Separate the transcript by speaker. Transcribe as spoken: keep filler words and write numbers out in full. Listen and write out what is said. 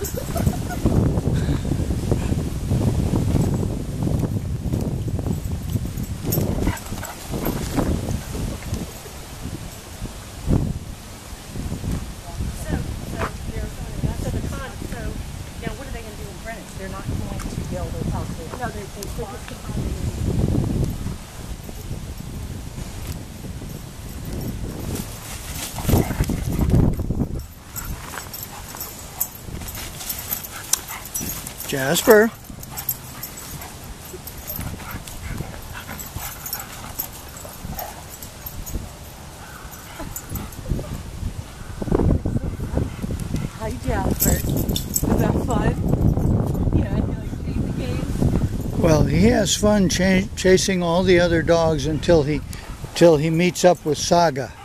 Speaker 1: They're not going to build those houses. No, they, they took us to
Speaker 2: Jasper.
Speaker 1: Hi, Jasper. Is that fun? Yeah, you like chasing games?
Speaker 2: Well, he has fun ch chasing all the other dogs until he, till he meets up with Saga.